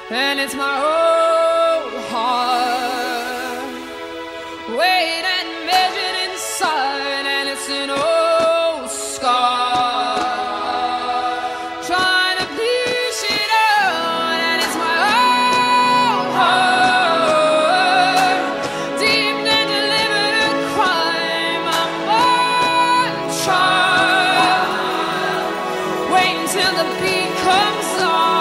and it's my whole heart weighed and measured inside, and it's an old scar trying to bleach it out, and it's my whole heart deep and delivered a crime. I'm on trial, waiting till the beat comes on.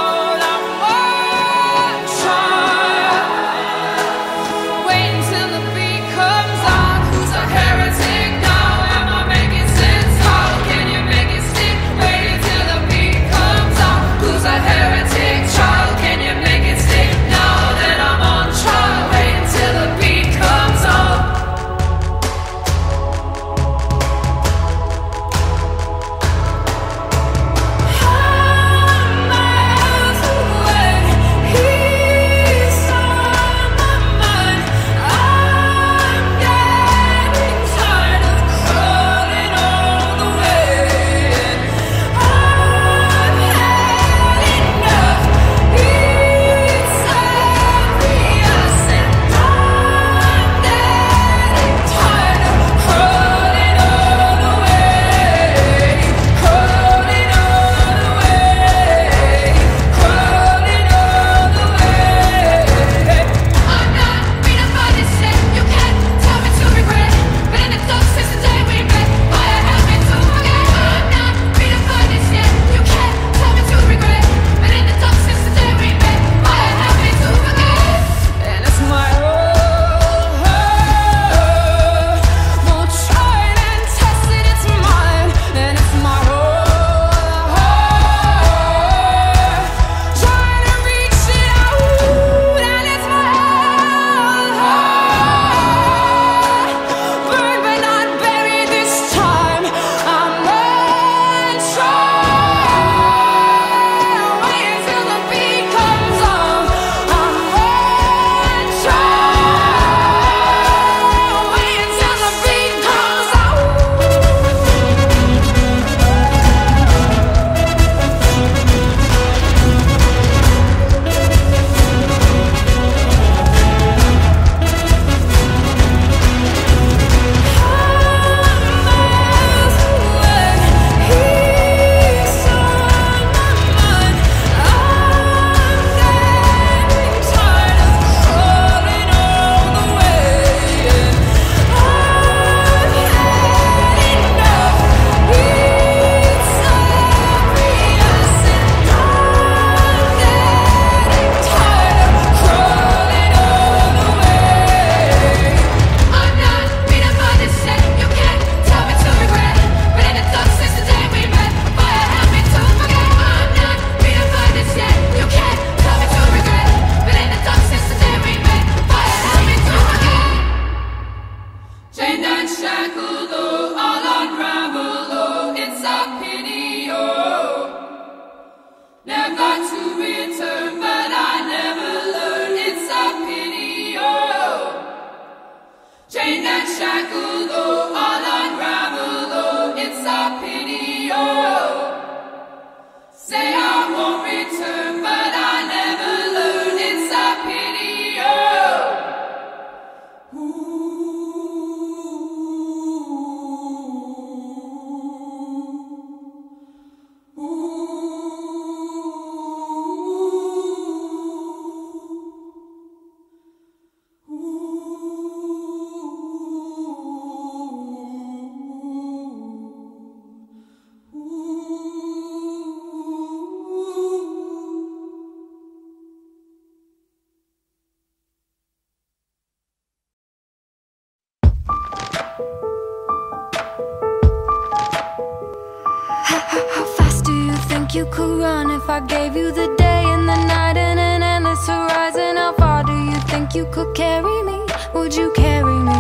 How fast do you think you could run if I gave you the day and the night and an endless horizon? How far do you think you could carry me? Would you carry me?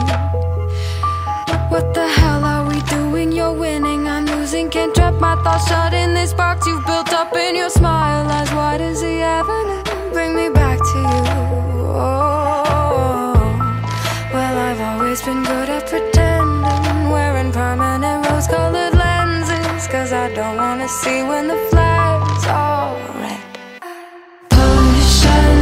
What the hell are we doing? You're winning, I'm losing. Can't trap my thoughts shut in this box you've built up in your smile, as wide as the avenue. Bring me back to you. Oh, well, I've always been good at pretending, wearing permanent rose-colored lenses, 'cause I don't wanna see when the flags are red. Push and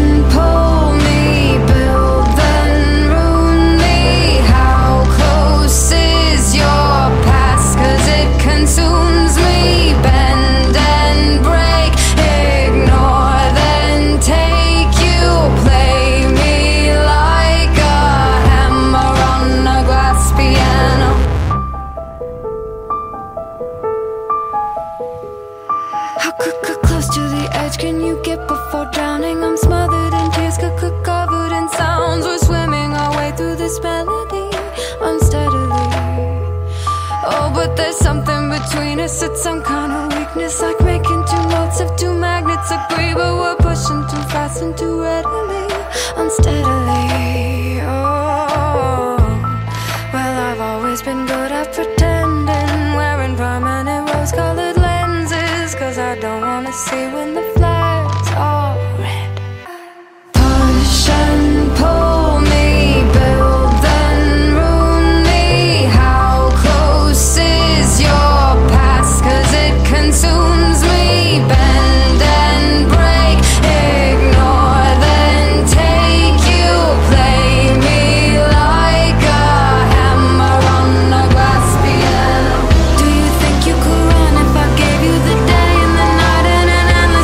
before drowning. I'm smothered in tears, covered in sounds. We're swimming our way through this melody unsteadily. Oh, but there's something between us. It's some kind of weakness, like making two notes if two magnets agree. But we're pushing too fast and too readily, unsteadily. Oh, well, I've always been good at pretending, wearing permanent rose-colored lenses, 'cause I don't wanna see when the flags are red. Push and pull me, build then ruin me. How close is your past? 'Cause it consumes me. Bend and break, ignore then take. You play me like a hammer on a glass piano. Do you think you could run if I gave you the day and the night and an endless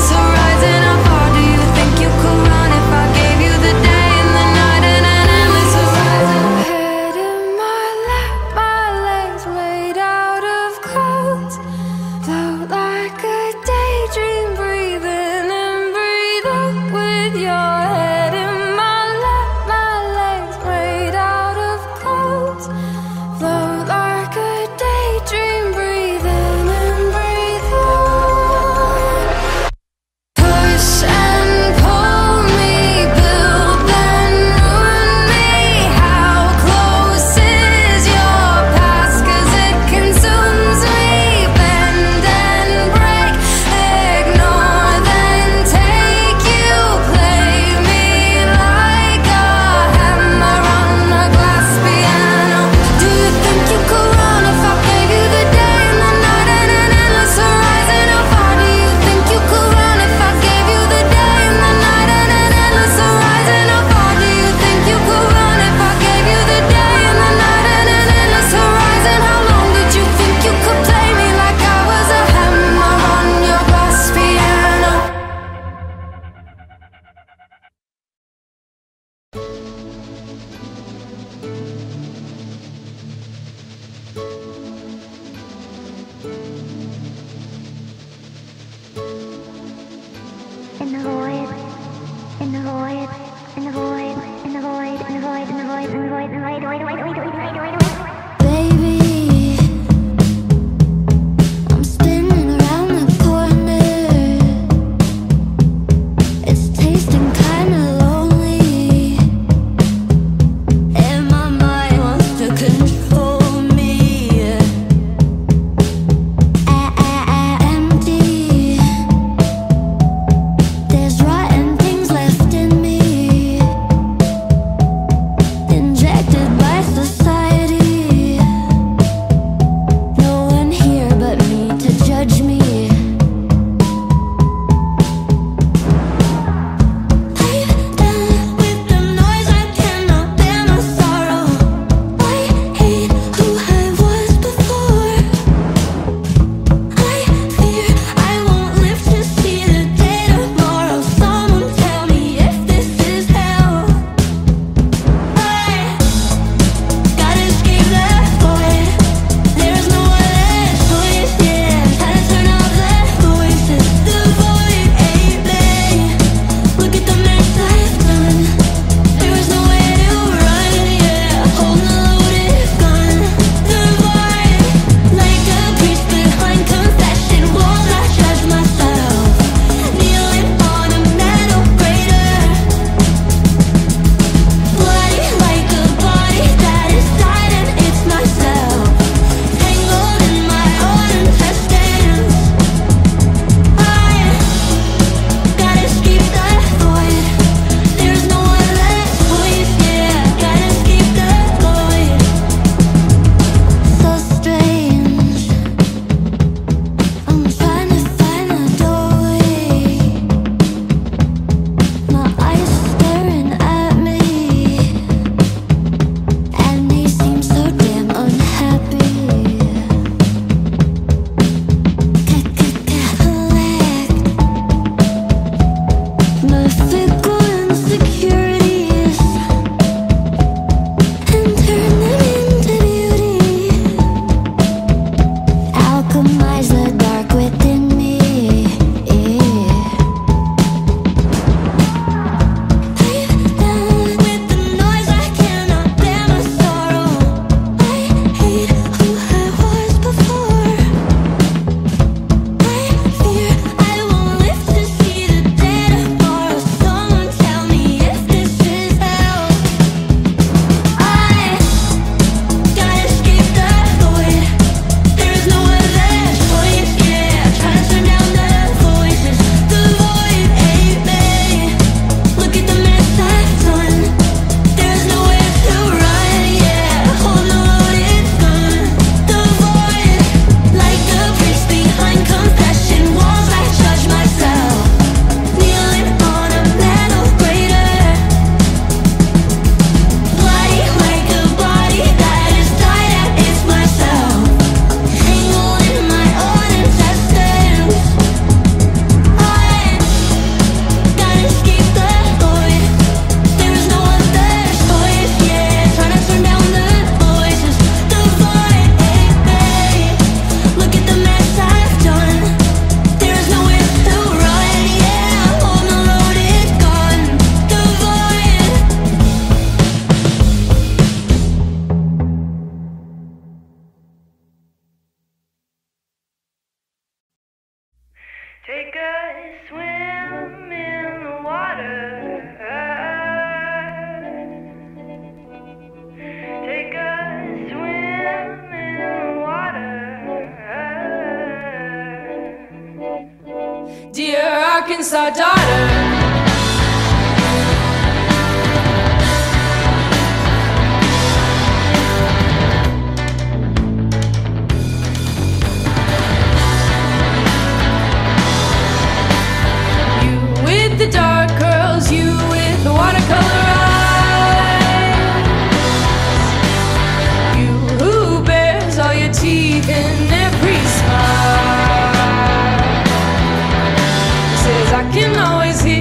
Arkansas daughter. The dark curls, you with the watercolor eyes. You who bears all your teeth in every smile. Says I can always hear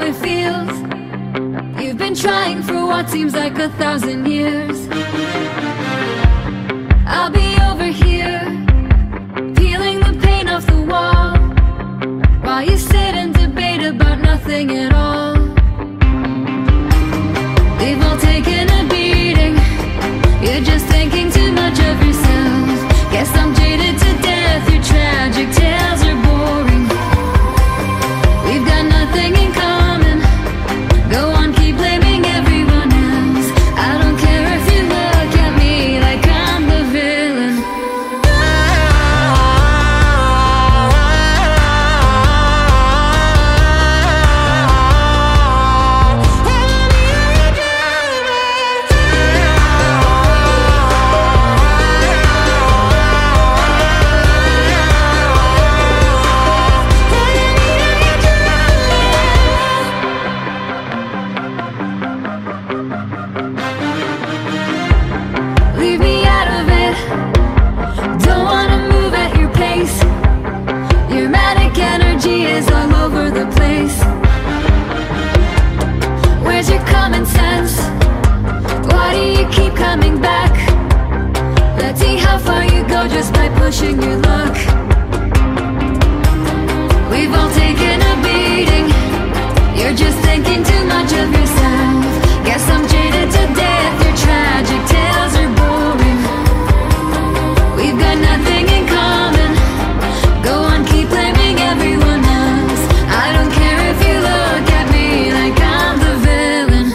it feels. You've been trying for what seems like 1,000 years. I'll be over here, peeling the paint off the wall, while you sit and debate about nothing at all. We've all taken a beating. You're just thinking too much of yourself. Guess I'm jaded to death. Your tragic tales are boring. We've got nothing in common. Go on, keep blaming everyone else. I don't care if you look at me like I'm the villain. Leave me out of it. Don't wanna move at your pace. Your manic energy is all over the place. Where's your common sense? Why do you keep coming back? Let's see how far you go just by pushing your luck. We've all taken a beating. You're just thinking too much of yourself. Guess I'm jaded to death. Your tragic tales are boring. We've got nothing in common. Go on, keep blaming everyone else. I don't care if you look at me like I'm the villain.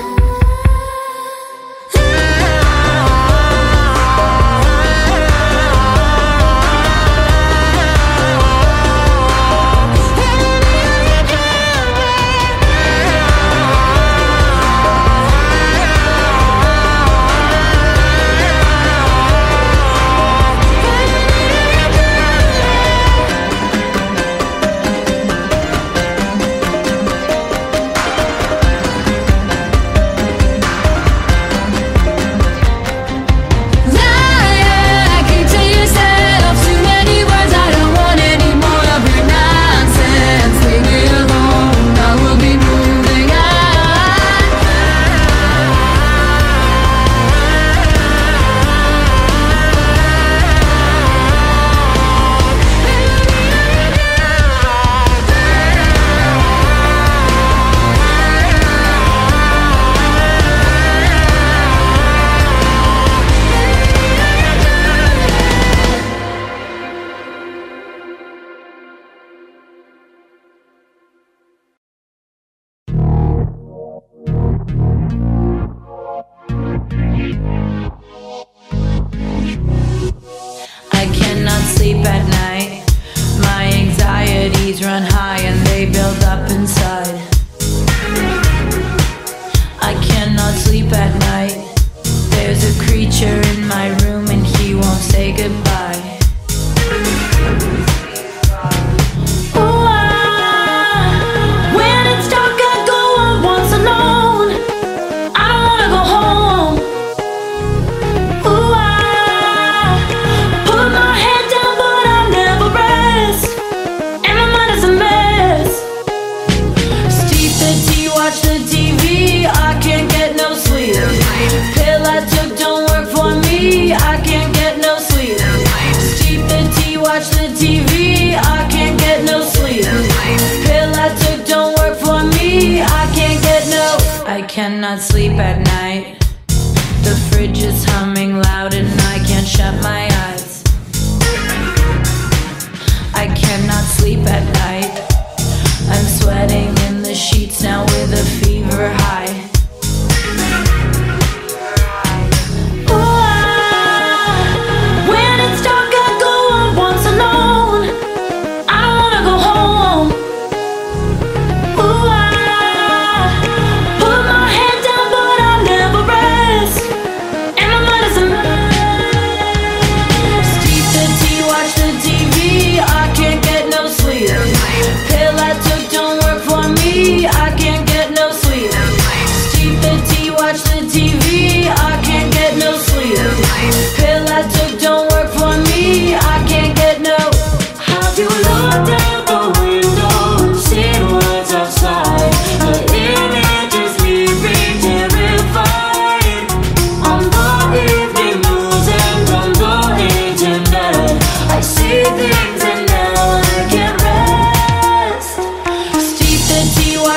I cannot sleep at night. My anxieties run high and they build up inside. I cannot sleep at night. There's a creature in my room and he won't say goodbye. Ooh, when it's dark I go on once alone. I don't wanna go home. Ooh, put my head down but I never rest, and my mind is a mess. Steep the tea, watch the TV, I can't get no sleep. Pill I took don't work for me, I can't get no sleep. Steep the tea, watch the TV, I can't get no sleep. Pill I took don't work for me, I can't get no. I cannot sleep at night. The fridge is humming loud and I can't shut my eyes. I cannot sleep at night. I'm sweating in the sheets now with a fever high. When it's dark I go on once alone. I don't wanna go home. Ooh, put my head down but I never rest, and my mind is a mess. Steep the tea, watch the TV, I can't get no sleep. Pill I took don't work for me, I can't get no sleep.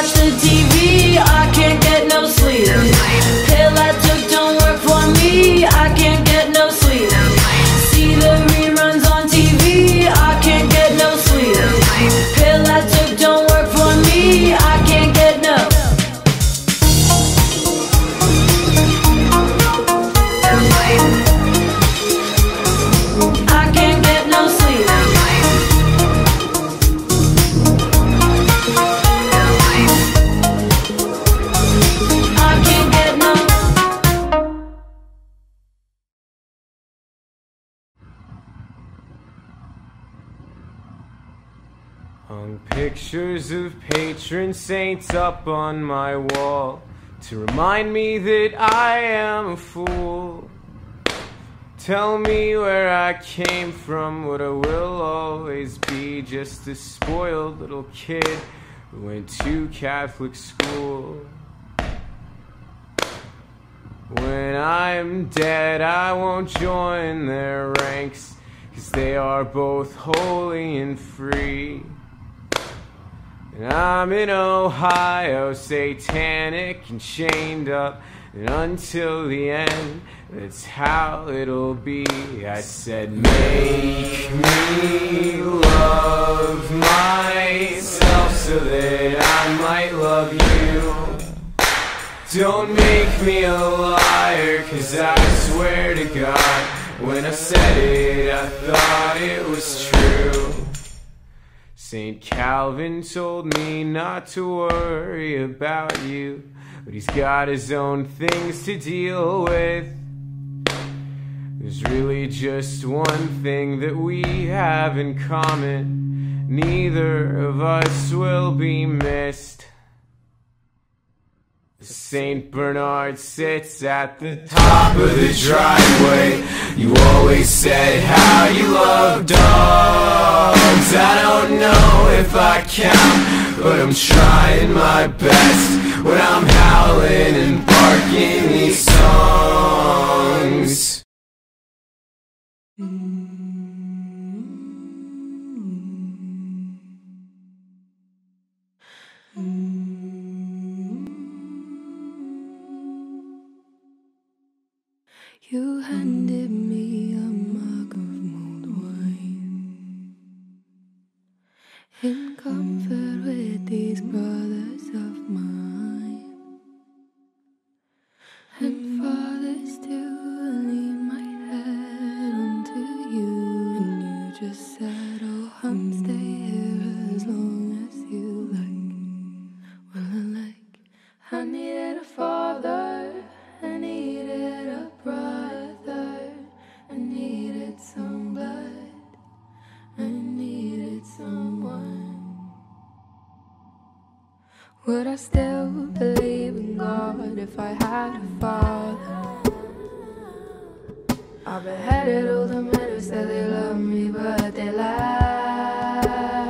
watch the TV, I can't get no sleep. Pill I took don't work for me, I can't get no sleep. See the reruns on TV, I can't get no sleep. Pill I took don't work for me, I can't get no. I can't get no sleep. I can't get no. Hung pictures of patron saints up on my wall to remind me that I am a fool. Tell me where I came from, what I will always be, just a spoiled little kid who went to Catholic school. When I'm dead, I won't join their ranks, 'cause they are both holy and free. And I'm in Ohio, satanic and chained up, and until the end, that's how it'll be. I said, make me love myself so that I might love you. Don't make me a liar, 'cause I swear to God, when I said it, I thought it was true. St. Calvin told me not to worry about you, but he's got his own things to deal with. There's really just one thing that we have in common: neither of us will be missed. St. Bernard sits at the top of the driveway. You always said how you love dogs. I don't know if I count, but I'm trying my best when I'm howling and barking these songs. You handed me a mug of mulled wine in comfort with these brothers of mine, and Father, still lean my head onto you, and you just said, oh hun, stay here as long as you like. Well, I needed a father, I needed a brother, I needed some blood, I needed someone. Would I still believe in God if I had a father? I beheaded all the men who said they loved me, but they lied.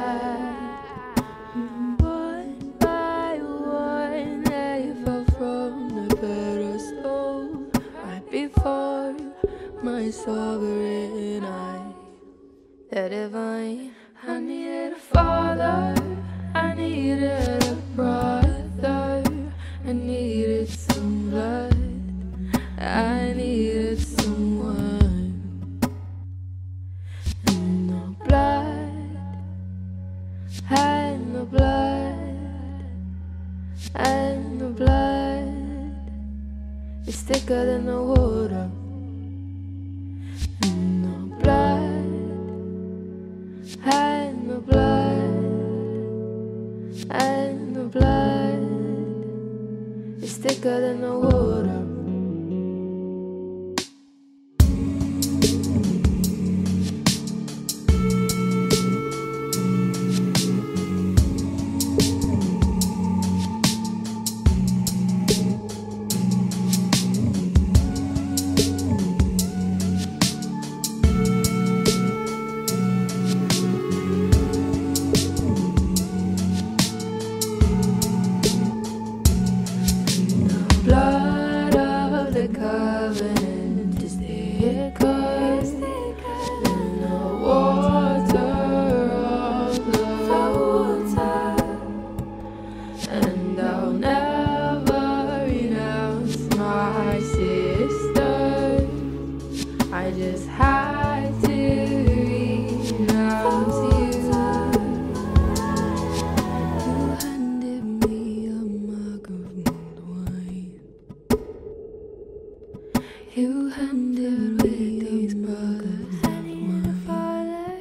One by one they fell from the pedestal right before my sovereign eye. The divine. I needed a father, I needed a brother, I needed some blood, I needed someone. And no blood, and no blood, and the blood is thicker than the water. And no blood, and the blood, and the blood is thicker than the water. Blood and I'll never renounce my sister. I just had to renounce you. You handed me a mug of mulled wine. You handed me these brothers of wine.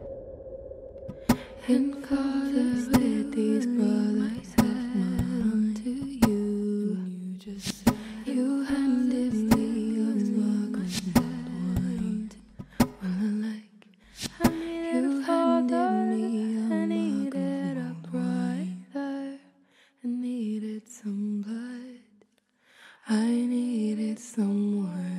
And colors with these brothers of mine to you. You handed me a mug of mulled wine. Well, like you handed me a mug of mulled wine. I needed some blood. I needed someone.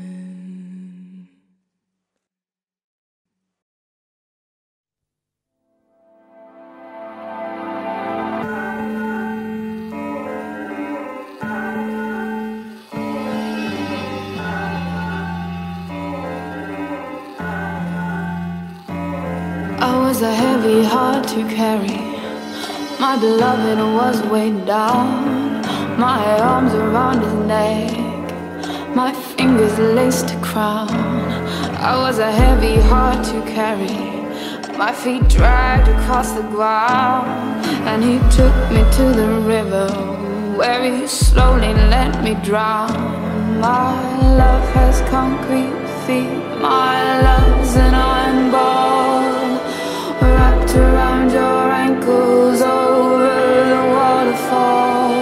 I was a heavy heart to carry. My beloved was weighed down. My arms around his neck, my fingers laced a crown. I was a heavy heart to carry. My feet dragged across the ground, and he took me to the river, where he slowly let me drown. My love has concrete feet. My love's an iron ball wrapped around your ankles over the waterfall.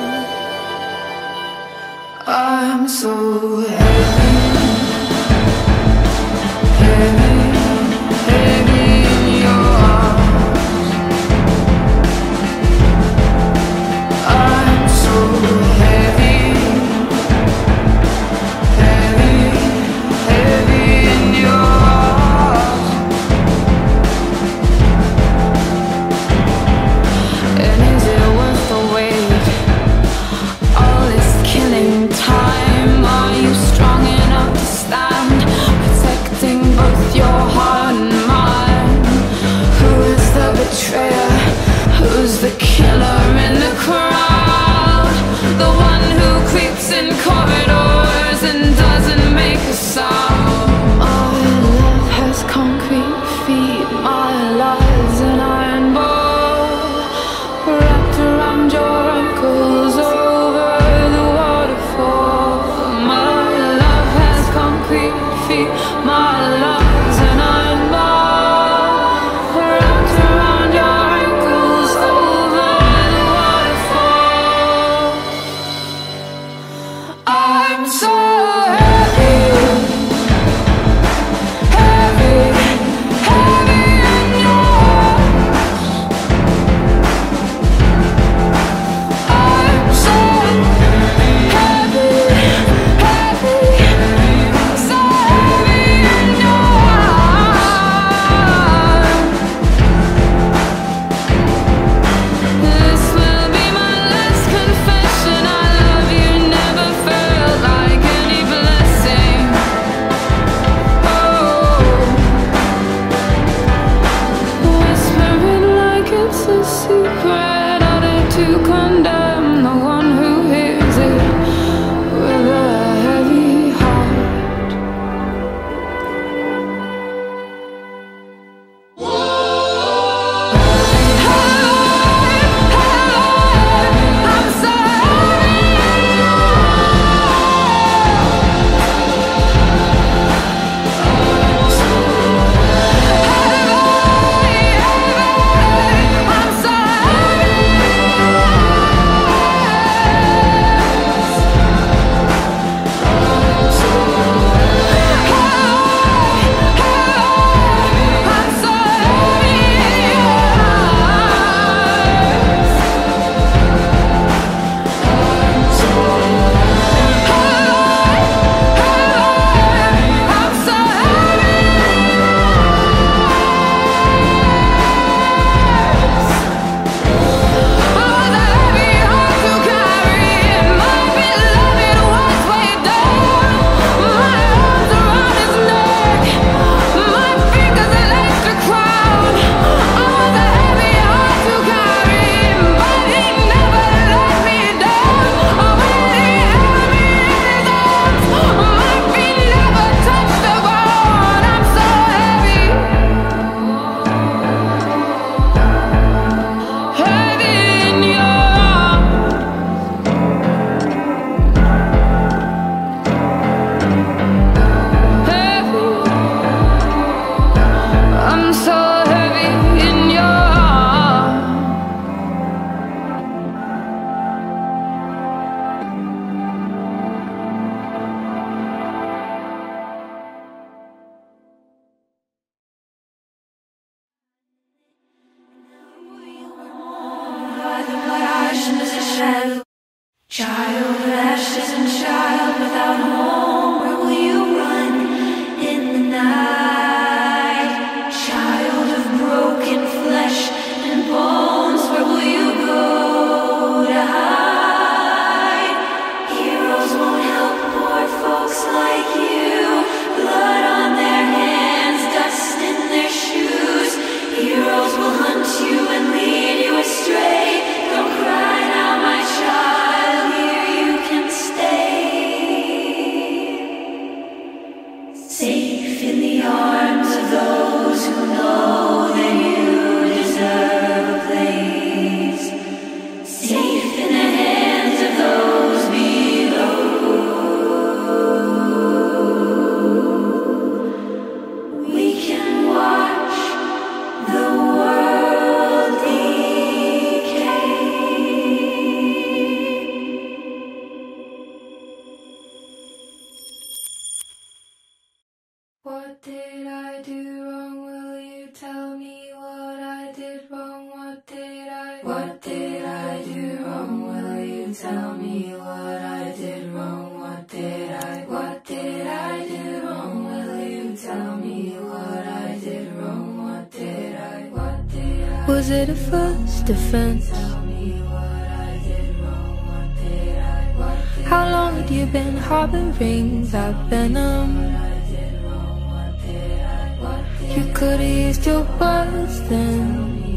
I'm so heavy, heavy, heavy in your arms. I'm so heavy, heavy, heavy in your arms. And is it worth the wait? All this killing time. Are you strong enough? Child of ashes and child without home, where will you run in the night? Child of broken flesh and bones, where will you go to hide? Heroes won't help poor folks like you. Blood on their hands, dust in their shoes. Heroes will hunt you and lead you astray. Don't cry now, my child, here you can stay. Safe in the arms of those who know that you deserve a place. Safe in the hands of those below. We can watch the world decay. What did I do wrong? Will you tell me what I did wrong? What did I do wrong? Will you tell me what I did wrong? What did I do wrong? Will you tell me what I did wrong? What did I Was it a first offense? tell me what I did wrong? What did I How long had you been harboring that venom? You could've used your words then.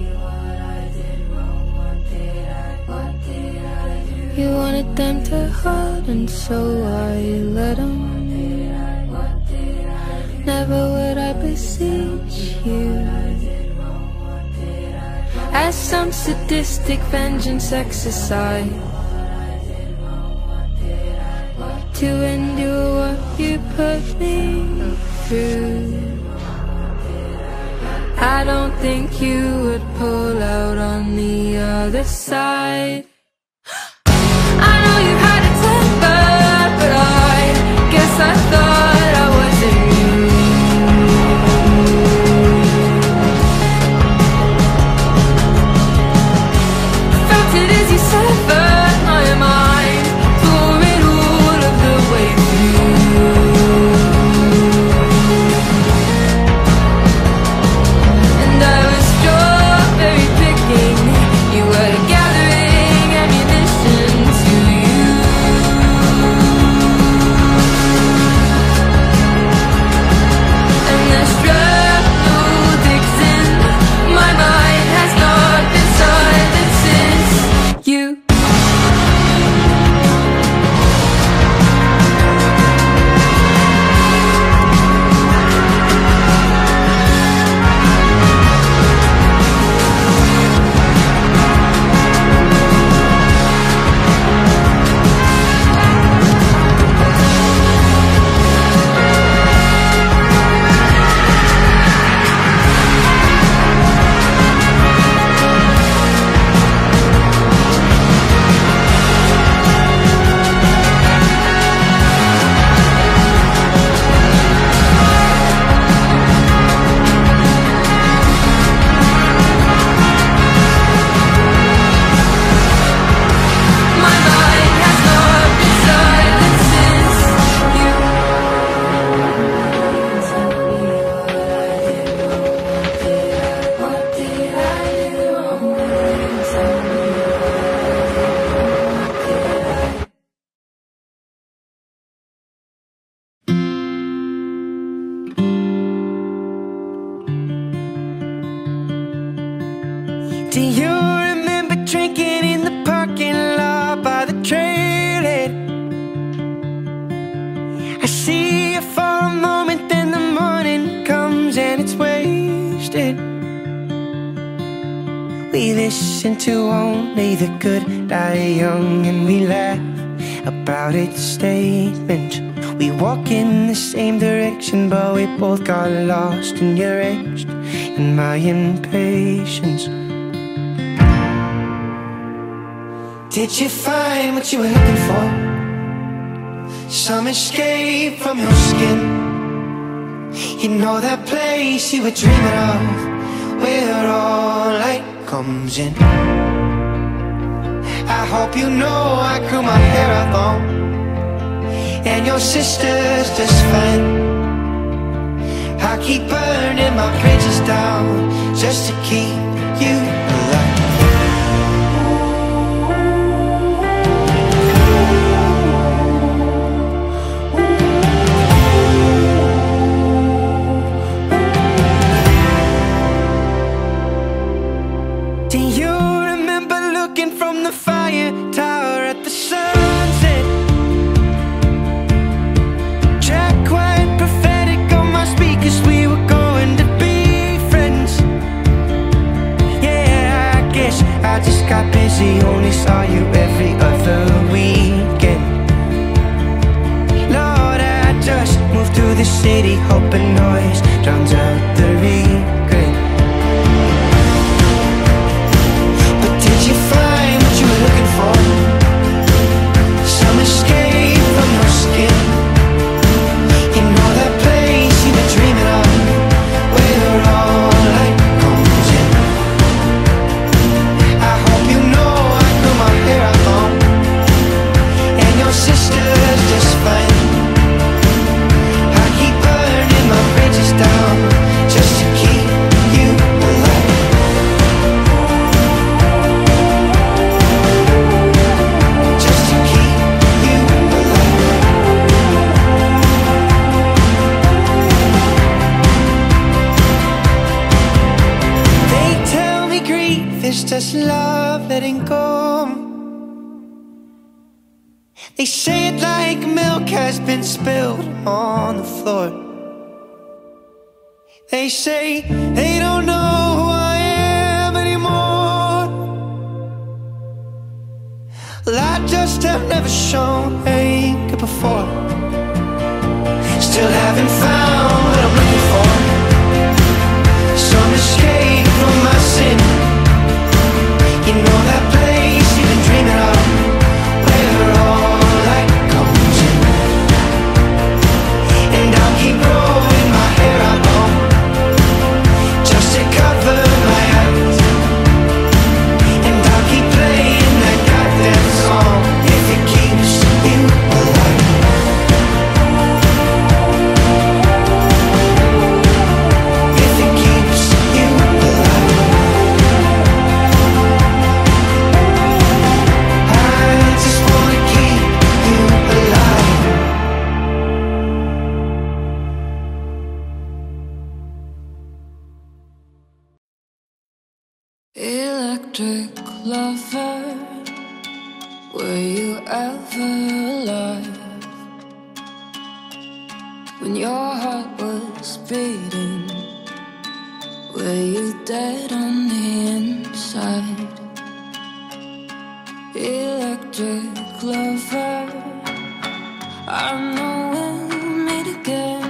You wanted them to hurt, and so I let them. Never would I beseech you, as some sadistic vengeance exercise, to endure what you put me through. I don't think you would pull out on the other side. I know you've had a temper, but I guess I thought I was immune. Felt it as you severed my mind, tore it all of the way through. And I was strawberry picking, you were gathering ammunition to you. And the struggle digs in, my mind has not been silent since you. My mind has not been silent since you. Tell me what did I do wrong? Will you tell me what did I? Do you remember drinking in the parking lot by the trailhead? I see you for a moment, then the morning comes and it's wasted. We listen to only the good die young, and we laugh about its statement. We walk in the same direction, but we both got lost in your angst and my impatience. Did you find what you were looking for? Some escape from your skin. You know that place you were dreaming of, where all light comes in. I hope you know I grew my hair out long, and your sister's just fine. I keep burning my bridges down just to keep you alive. Do you remember looking from the fire tower at the sunset? Track quite prophetic on my speakers, we were going to be friends. Yeah, I guess I just got busy, only saw you every other weekend. Lord, I just moved through the city, hoping noise drowns out the regret. Did you find what you were looking for? Some escape from your skin. You know that place you've been dreaming of, where all light comes in. I hope you know I grew my hair out long, and your sister's just fine. I keep burning my bridges down just to keep you alive. It's just love letting go. They say it like milk has been spilled on the floor. They say they don't know who I am anymore. Well, I just have never shown anger before. Still haven't found what I'm looking for. Some escape from my sin. You know that place you've been dreaming of, where all light comes in. And I'll keep growing my hair out long, just to cover my eyes. And I'll keep playing that goddamn song if it keeps you alive. If it keeps you alive. Electric lover, were you ever alive? When your heart was beating, were you dead on the inside? Electric lover, I know we'll meet again.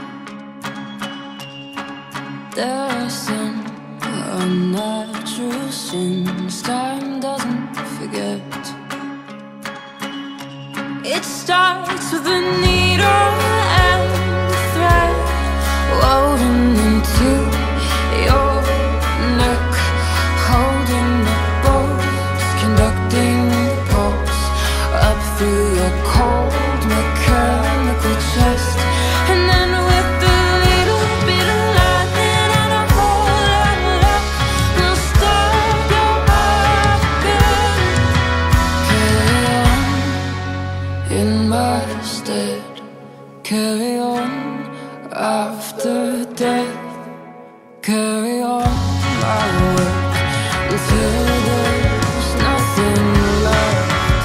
There are some unnatural sins time doesn't forget. It starts with a needle and a thread woven into your neck, holding the bolts, conducting the pulse up through your cold mechanical chest. And then with a little bit of lightning and a whole lot of luck, we'll start your heartbeat. Carry on in my stead. Carry on after death. Carry on my work until there's nothing left.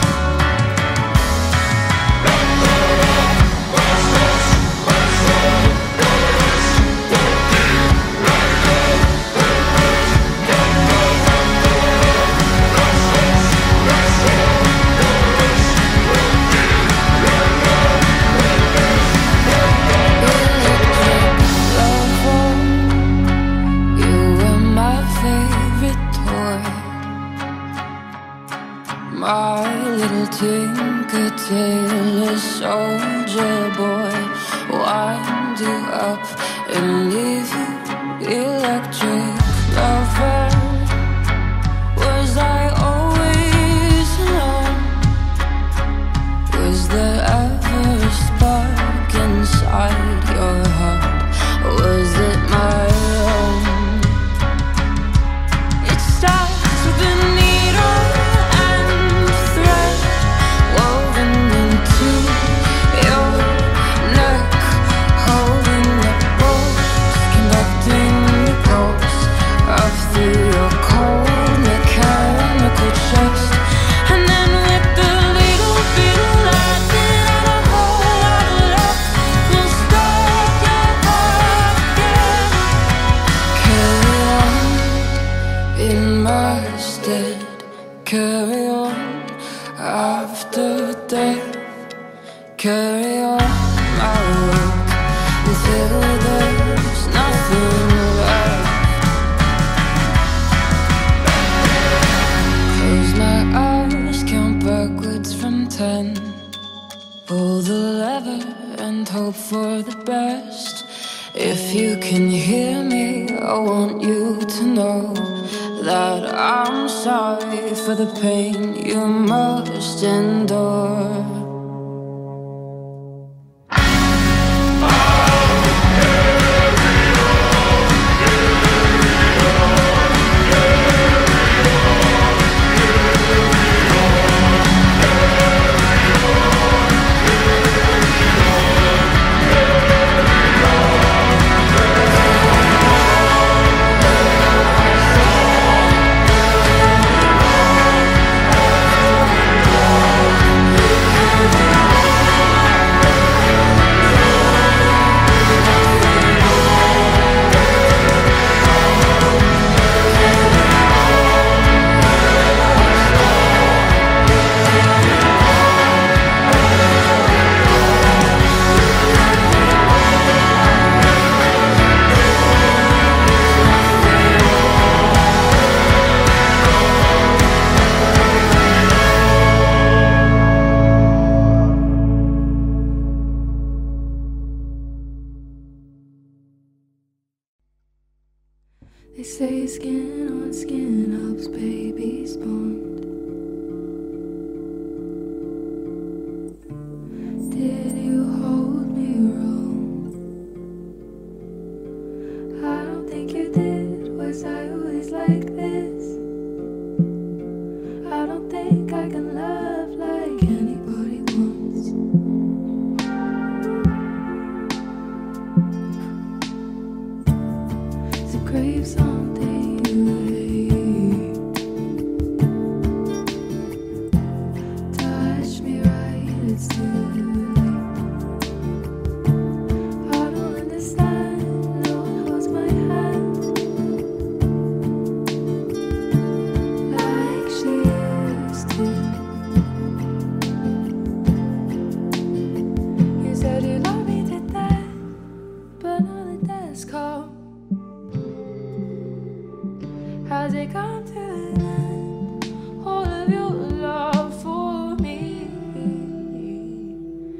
My little Tinker Tailor soldier boy, wind you up and leave you electric lover. Was I always after death. Carry on my work until there's nothing left. Close my eyes, count backwards from 10. Pull the lever and hope for the best. If you can hear me, I want you to know that I'm sorry for the pain you must endure. They say skin on skin helps babies bond. Did you hold me wrong? I don't think you did. Was I always like this? I don't think I can love like anybody wants. It's a grave someday you hate. Touch me right, it's too late. I don't understand, no one holds my hand like she used to. You said you love me to death, but now the death's come. Has it come to an end? All of your love for me.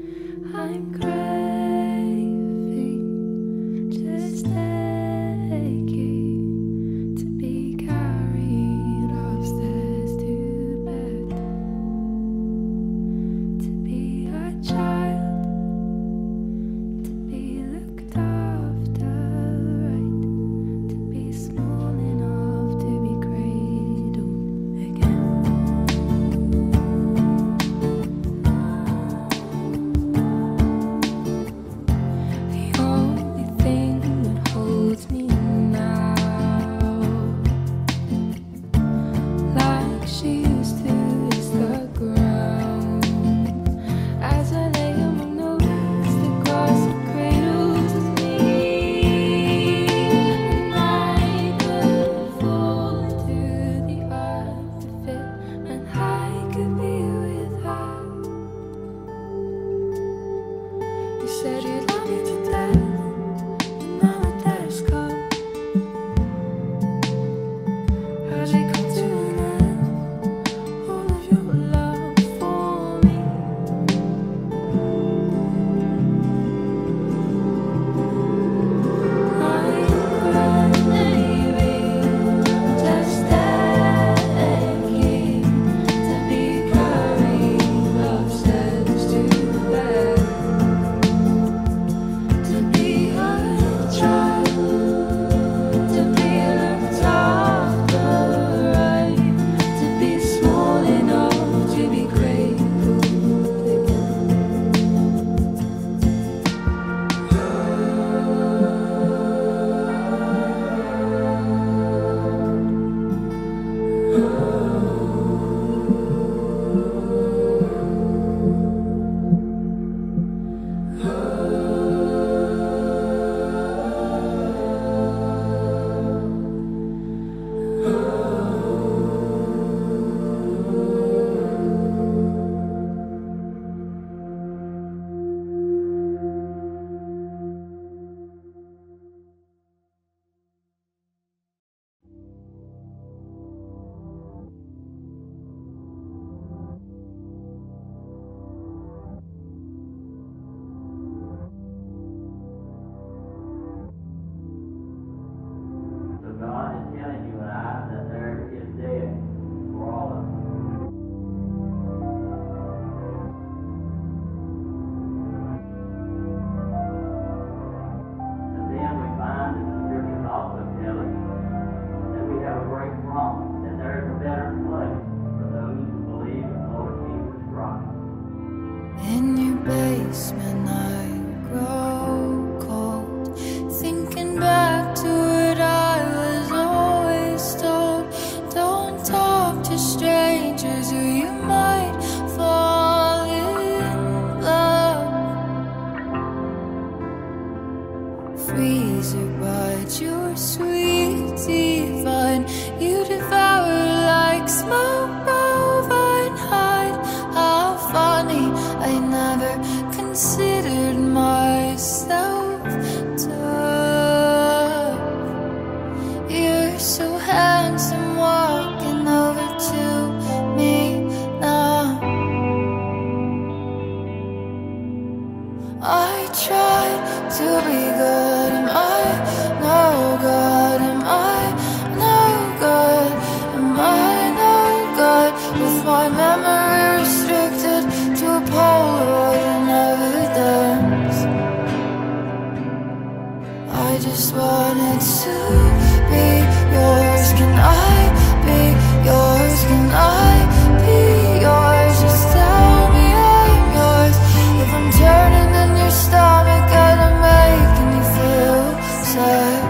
basement I grow cold, thinking back to what I was always told. Don't talk to strangers or you might fall in love. Freezer bite your sweet divine, you devour like smoke. Bovine hide. How funny, I never considered myself tough. You're so handsome, walking over to me now. I tried to be good, am I no good? Am I no good? Am I no good? With my memory restricted to a Polaroid and evidence. I just wanted to be yours. Can I be yours? Can I be yours? Just tell me I'm yours. If I'm turning in your stomach and I'm making you feel sad.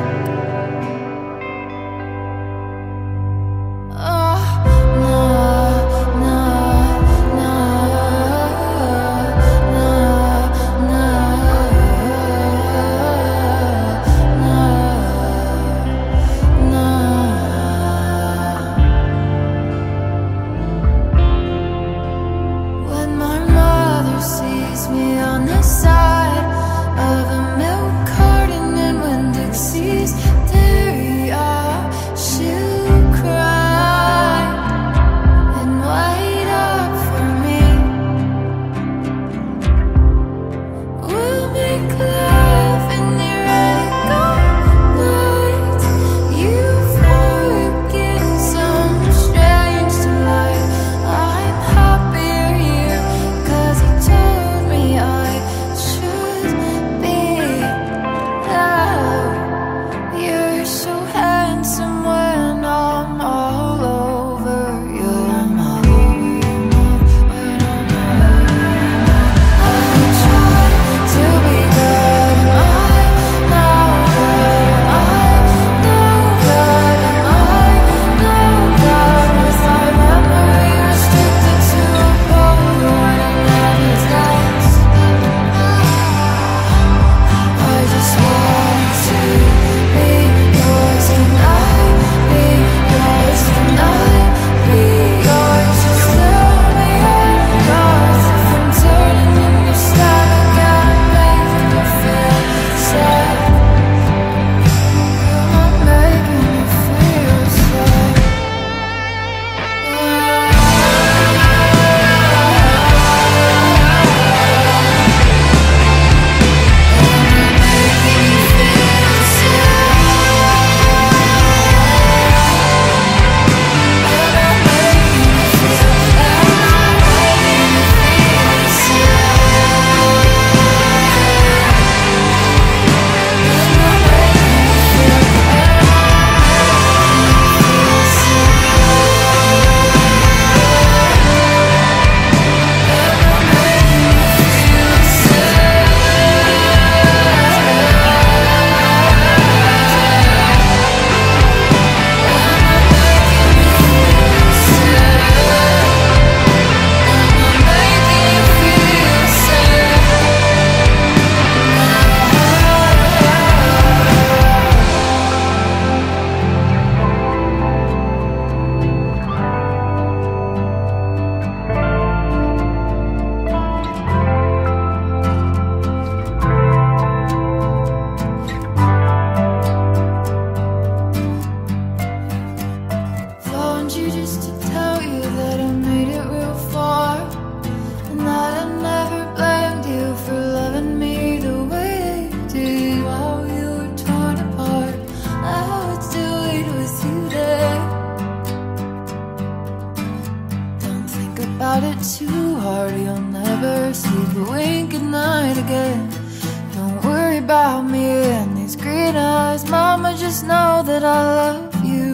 about it too hard, you'll never sleep a wink at night again. Don't worry about me and these green eyes, mama, just know that I love you.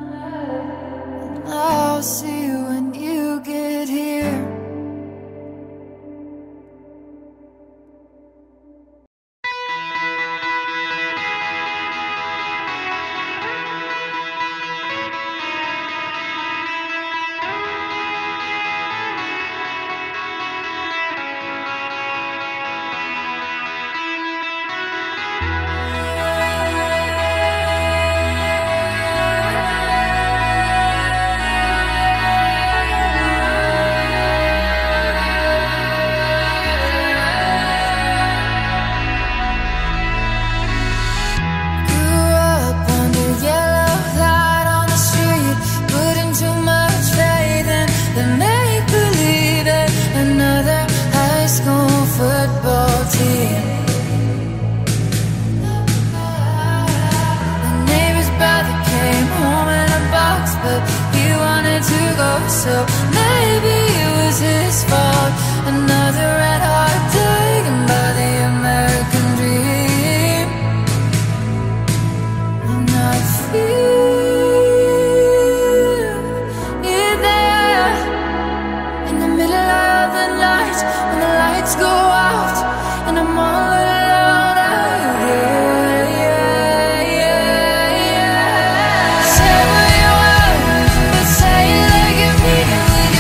And I'll see you when you get here. so maybe it was his fault. Another red heart taken by the American dream. And I feel you there in the middle of the night when the lights go out and I'm all alone out here. Say what you want, but say it like you mean it with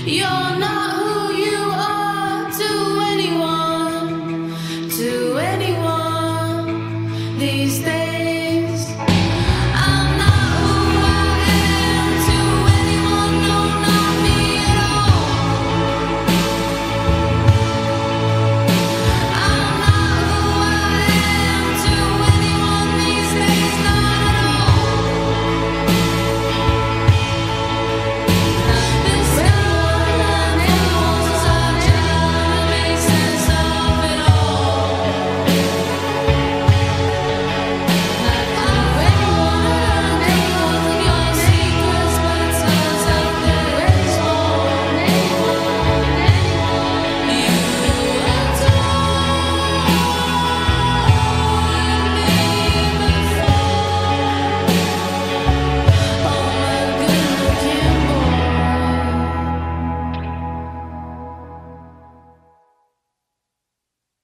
You're not who you are to anyone these days.